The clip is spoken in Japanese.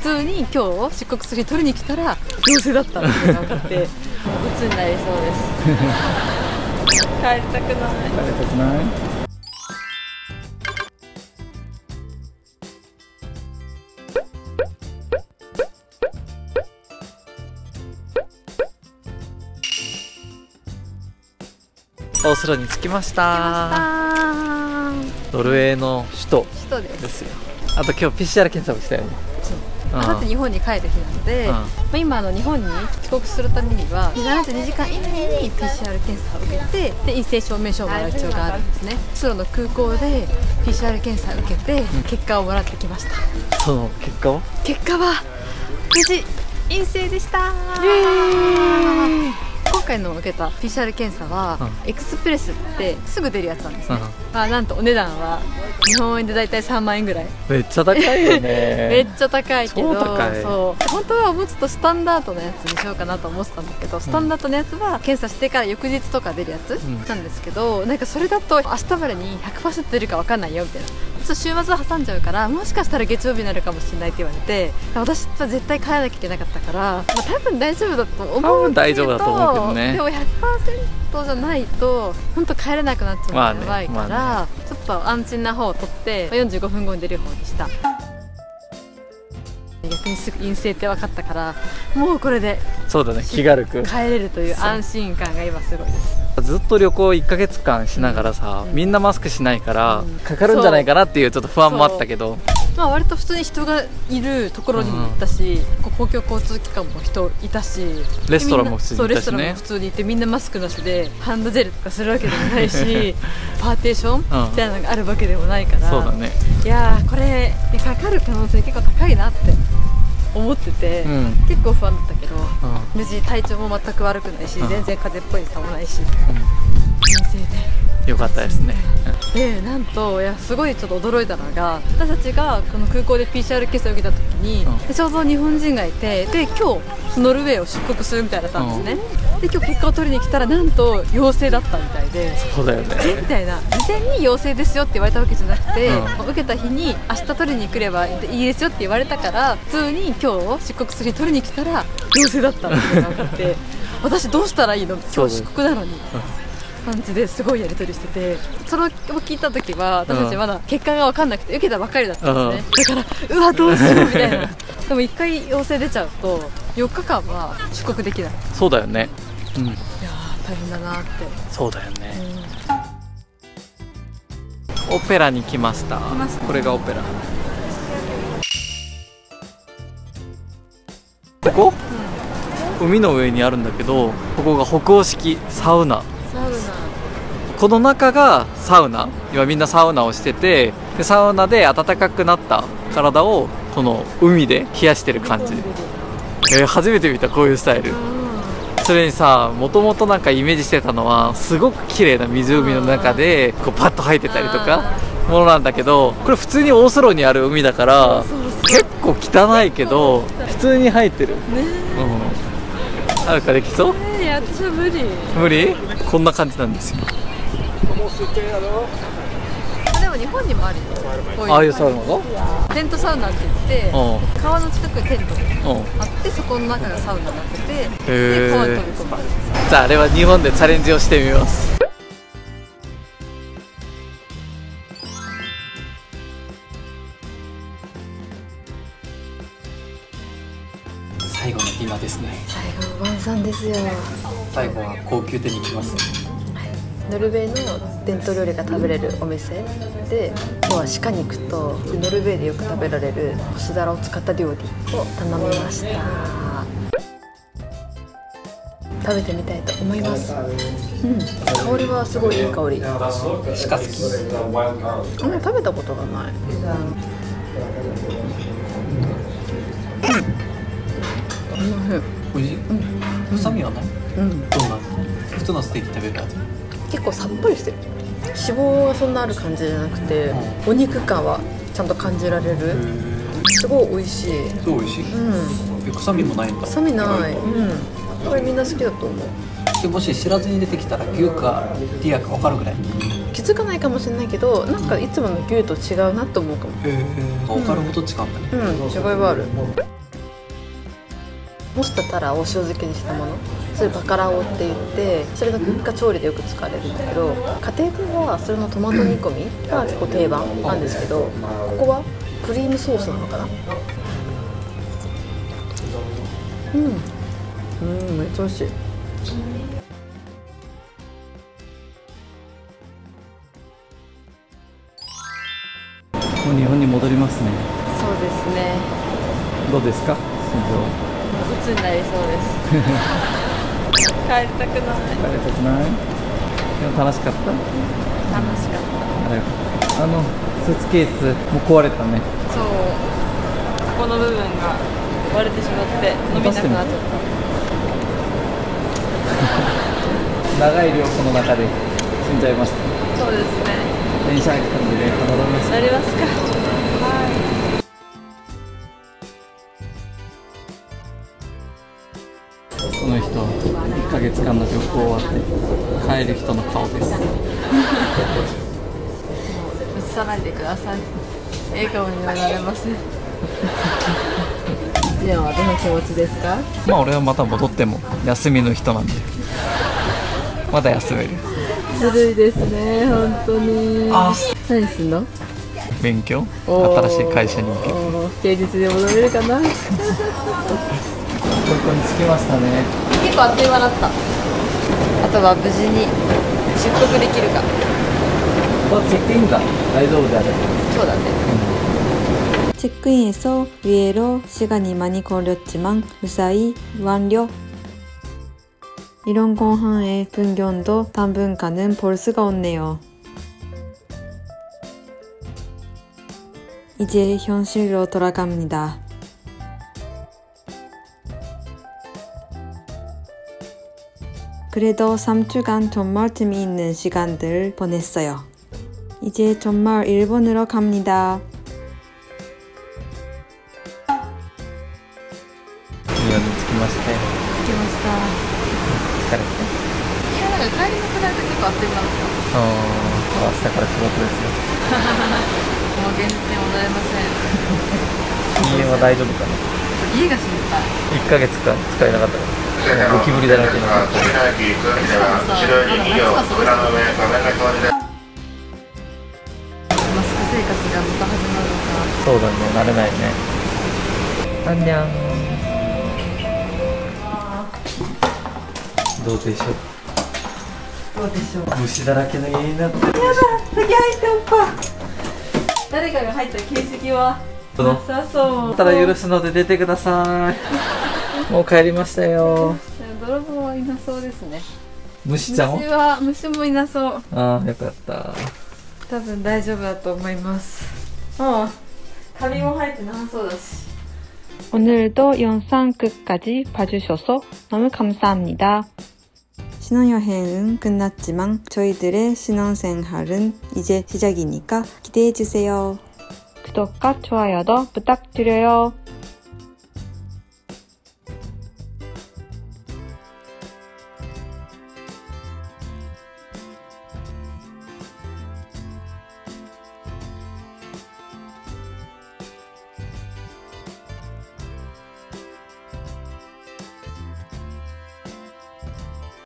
通に今日出国する日取りに来たら陽性だったっていうのが分かって鬱になりそうです帰りたくない。 帰りたくない。オスロに着きました。ノルウェーの首都ですよ。あと今日 PCR 検査をしたよね。 あさって日本に帰る日なので、今日本に帰国するためには72時間以内に PCR 検査を受けて、で陰性証明書をもらう必要があるんですね。オスロの空港で PCR 検査を受けて結果をもらってきました。 その結果は無事陰性でした。今回の受けた PCR 検査は、エクスプレスってすぐ出るやつなんですね。なんとお値段は日本円でだいたい3万円ぐらい。 めっちゃ高いよねめっちゃ高いけど、 超高い。 そう本当はもうちょっとスタンダードのやつにしようかなと思ってたんだけど、スタンダードのやつは検査してから翌日とか出るやつなんですけど、なんかそれだと明日までに 100% 出るか分かんないよみたいな、ちょっと週末挟んじゃうからもしかしたら月曜日になるかもしれないって言われて、私は絶対帰らなきゃいけなかったから、多分大丈夫だと思うけど、 多分大丈夫だと思うけどね。 でも 100% じゃないと本当帰れなくなっちゃうのやばいから、ちょっと安心な方を取って45分後に出る方にした。逆にすぐ陰性って分かったから、もうこれでそうだね、気軽く帰れるという安心感が今すごいです。 ずっと旅行1ヶ月間しながらさ、みんなマスクしないからかかるんじゃないかなっていうちょっと不安もあったけど、 割と普通に人がいるところにも行ったし、公共交通機関も人いたし、 レストランも普通にいたしね。 レストランも普通にいて、みんなマスクなしでハンドジェルとかするわけでもないしパーテーションみたいなのがあるわけでもないから、 そうだね。 いやーこれにかかる可能性結構高いなって思ってて、結構不安だったけど、無事体調も全く悪くないし、全然風邪っぽい差もないし、陰性でよかったですね。 でなんとすごいちょっと驚いたのが、私たちがこの空港で PCR 検査を受けた時に、ちょうど日本人がいて、で今日ノルウェーを出国するみたいだったんですね。で今日結果を取りに来たらなんと陽性だったみたいで、 そうだよねみたいな、事前に陽性ですよって言われたわけじゃなくて、受けた日に明日取りに来ればいいですよって言われたから、普通に今日出国する日取りに来たら陽性だったっていうのがあって私どうしたらいいの、今日出国なのに感じですごいやり取りしてて、それを聞いた時は私たちまだ結果が分かんなくて受けたばかりだったんですね。だからうわどうしようみたいなでも1回陽性出ちゃうと4日間は出国できない。 そうだよね。 いや大変だなって。そうだよね。 オペラに来ました。これがオペラ。ここ、海の上にあるんだけど、ここが北欧式サウナ。この中がサウナ、今みんなサウナをしてて、でサウナで暖かくなった体をこの海で冷やしてる感じ。初めて見たこういうスタイル。それにさ、もともとなんかイメージしてたのはすごく綺麗な湖の中でこうパッと入ってたりとかものなんだけど、これ普通にオースロにある海だから結構汚いけど普通に入ってる。あるかできそう？ いや私は無理。 無理？こんな感じなんですよ。 でも日本にもあるよ、こういう。 ああいうサウナが？ テントサウナって言って、川の近くにテントがあって、そこの中がサウナになってて、で川に飛び込む。 じゃああれは日本でチャレンジをしてみます。最後の今ですね。 最後の晩餐ですよ。 最後は高級店に来ます。 ノルウェーの伝統料理が食べれるお店で、今日は鹿肉とノルウェーでよく食べられる干し鱈を使った料理を頼みました。食べてみたいと思います。香りはすごいいい香り。鹿好き？食べたことがない。 おいしい？臭みはない？どんな？普通のステーキ食べるやつ？ 結構さっぱりしてる。脂肪がそんなある感じじゃなくて、お肉感はちゃんと感じられる。すごい美味しい。 すごい美味しい。臭みもないんだ。 臭みない。これみんな好きだと思う。 でもし知らずに出てきたら牛かディアか分かるぐらい？ 気づかないかもしれないけど、なんかいつもの牛と違うなと思うかも。 分かるほど違うんだね。 違いはある。 蒸したタラを塩漬けにしたもの、それバカラオって言って、それが調理でよく使われるんだけど、家庭ではそれのトマト煮込みが結構定番なんですけど、ここはクリームソースなのかな。めっちゃ美味しい。 もう日本に戻りますね。 そうですね。 どうですか、心境。 鬱になりそうです帰りたくない。 帰りたくない。でも楽しかった。 楽しかった。 スーツケースもう壊れたね。 そう、ここの部分が割れてしまって伸びなくなっちゃった。 長い量この中で死んじゃいました。 そうですね。 電車が来たんでね、戻ります。 なりますか。 その人1ヶ月間の旅行終わって帰る人の顔です。 映さないでください。笑顔にはなれません。ジアンはどの気持ちですか？ まあ俺はまた戻っても休みの人なんでまだ休める。 ずるいですね、本当に。何すんの？ 勉強、新しい会社に行け。 平日で戻れるかな。 ここに着きましたね。 結構あっという間だった。あとは無事に出国できるか。 着いていいんだ。大丈夫であれば。 そうだね。체크인에서 위에로 시간이 많이 걸렸지만 무사히 완료. 이런 공항의 풍경도 당분간은 볼 수가 없네요. 이제 현실로 돌아갑니다. 그래도 3주간 정말 재미있는 시간들을 보냈어요. 이제 정말 일본으로 갑니다. 着きました。 着きました。 疲れて。 いや、なんか帰りのくらいが結構あっという間だった。 明日から仕事ですよ。 もう現実に戻れません。 家は大丈夫かな。 家が心配。 1ヶ月間使えなかったから。ゴキブリだらけになって。 マスク生活がまた始まるのか。 そうだね、慣れないね。あんにゃん。どうでしょう。 どうでしょう。 虫だらけの家になってる。やだ、 先入っておっぱ。誰かが入った形跡はなさそう。 ただ許すので出てください。もう帰りましたよ。 泥棒はいなそうですね。 虫ちゃんは虫もいなそう。 ああ、よかった。 多分大丈夫だと思います。ああ、カビも生えてなさそうだし。오늘도 영상 끝까지 봐주셔서 너무 감사합니다. 신혼여행은 끝났지만 저희들의 신혼생활은 이제 시작이니까 기대해주세요. 구독과 좋아요도 부탁드려요.